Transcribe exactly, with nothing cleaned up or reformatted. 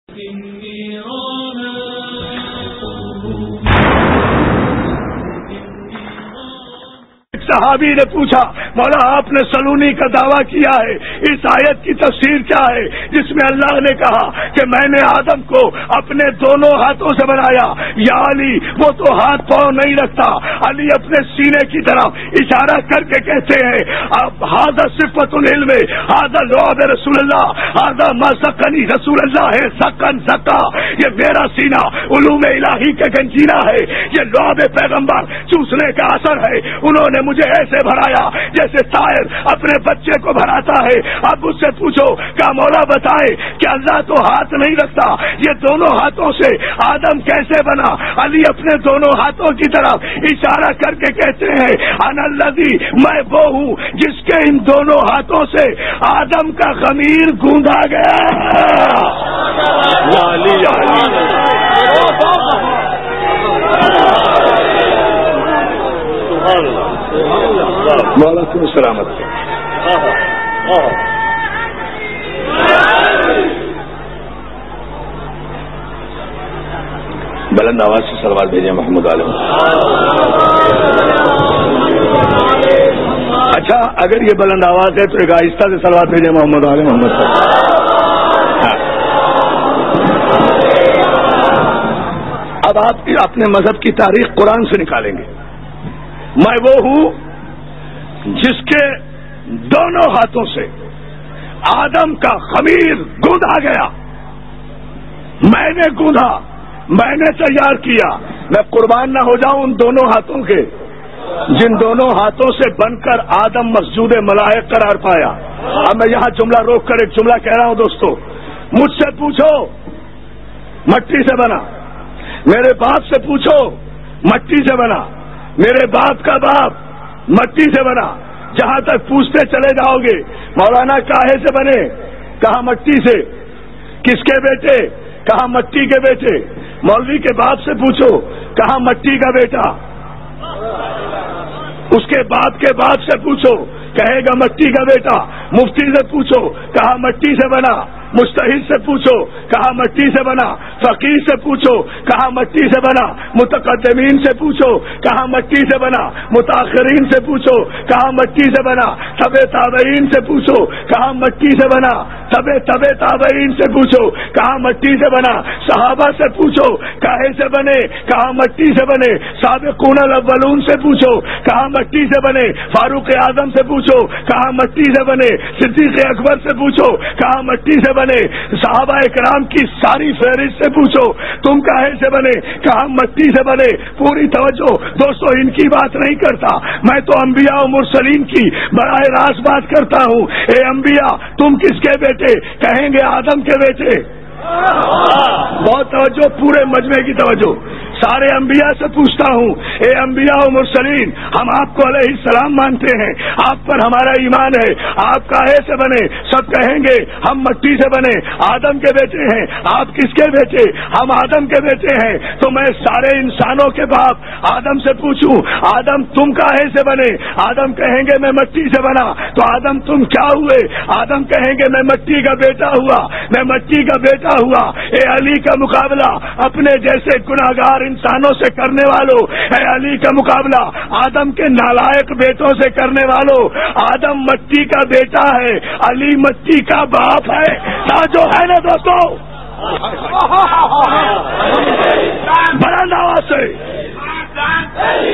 صحابی نے پوچھا مولا آپ نے سلونی کا دعویٰ کیا ہے، اس آیت کی تفسیر کیا ہے جس میں اللہ نے کہا کہ میں نے آدم کو اپنے دونوں ہاتھوں سے بنایا؟ یا علی وہ تو ہاتھ پاؤں نہیں رکھتا۔ علی اپنے سینے کی طرف اشارہ کر کے کہتے ہیں اب ہذا صفت العلم، ہذا لعب رسول اللہ، ہذا ما سکنی رسول اللہ ہے سکن سکا، یہ میرا سینہ علوم الہی کا گنجینہ ہے، یہ لعب پیغمبر چوسنے کا اثر ہے، انہوں نے مجھے ایسے بھرایا جیسے طائر اپنے بچے کو بھراتا ہے۔ اب اس سے پوچھو کیا مولا بتائے کہ اللہ تو ہاتھ نہیں رکھتا، یہ دونوں ہاتھوں سے آدم کیسے بنا؟ علی اپنے دونوں ہاتھوں کی طرف اشارہ کر کے کہتے ہیں انا الذی، میں وہ ہوں جس کے ان دونوں ہاتھوں سے آدم کا خمیر گوندا گیا۔ علی علی وعلیکم السلام۔ بلند آواز سے سلوات بھیجیں محمد عالم۔ اچھا اگر یہ بلند آواز ہے تو ایک آہستہ سے سلوات بھیجیں محمد عالم محمد صاحب۔ اب آپ اپنے مذہب کی تاریخ قرآن سے نکالیں گے۔ میں وہ ہوں جس کے دونوں ہاتھوں سے آدم کا خمیر گوندا گیا، میں نے گوندا، میں نے تیار کیا، میں قربان نہ ہو جاؤں ان دونوں ہاتھوں کے جن دونوں ہاتھوں سے بن کر آدم مسجود ملائک قرار پایا۔ اب میں یہاں جملہ روک کر ایک جملہ کہہ رہا ہوں دوستو، مجھ سے پوچھو مٹی سے بنا، میرے باپ سے پوچھو مٹی سے بنا، میرے باپ کا باپ مٹی سے بنا، جہاں تک پوچھتے چلے جاؤ گے مولانا کاہے سے بنے؟ کہا مٹی سے۔ کس کے بیٹے؟ کہا مٹی کے بیٹے۔ مولوی کے باپ سے پوچھو، کہا مٹی کا بیٹا۔ اس کے باپ کے باپ سے پوچھو، کہے گا مٹی کا بیٹا۔ مفتی سے پوچھو، کہا مٹی سے بنا۔ مجتہد سے پوچھو، کہا مٹی سے بنا۔ فقیر سے پوچھو، کہا مٹی سے بنا۔ متقدمین سے پوچھو، کہا مٹی سے بنا۔ متاخرین سے پوچھو، کہا مٹی سے بنا۔ تبع تابعین سے پوچھو، کہا مٹی سے بنا۔ تبع تبع تابعین سے پوچھو، کہا مٹی سے بنا۔ صحابہ سے پوچھو کاہے سے بنے؟ کہا مٹی سے بنے۔ سابقون الاولون سے پوچھو، کہا مٹی سے بنے۔ فاروق اعظم سے پوچھو، کہا مٹی سے بنے۔ صدیق اکبر سے پوچھو، کہا مٹی سے بنے۔ صحابہ اکرام کی ساری فہرست سے پوچھو تم کاہے سے بنے؟ کہا مٹی سے بنے۔ پوری توجہ دوستو، ان کی بات نہیں کرتا، میں تو انبیاء و مرسلین کی براہ راست بات کرتا ہوں۔ اے انبیاء تم کس کے بیٹے؟ کہیں گے آدم کے بیٹے۔ بہت توجہ، پورے مجمع کی توجہ، سارے انبیاء سے پوچھتا ہوں، اے انبیاء و مرسلین ہم آپ کو علیہ السلام مانتے ہیں، آپ پر ہمارا ایمان ہے، آپ کاہے سے بنے؟ سب کہیں گے ہم مٹی سے بنے، آدم کے بیٹے ہیں۔ آپ کس کے بیٹے؟ ہم آدم کے بیٹے ہیں۔ تو میں سارے انسانوں کے باپ آدم سے پوچھوں آدم تم کاہے سے بنے؟ آدم کہیں گے میں مٹی سے بنا۔ تو آدم تم کیا ہوئے؟ آدم کہیں گے میں مٹی کا بیٹا ہوا، میں مٹی کا بیٹا ہوا۔ اے علی کا مقابلہ اپنے جیسے گناہگار انسانوں سے کرنے والوں، اے علی کا مقابلہ آدم کے نالائق بیٹوں سے کرنے والوں۔ آدم مٹی کا بیٹا ہے، علی مٹی کا باپ ہے۔ جو ہے نا دوستو، بلند آواز سے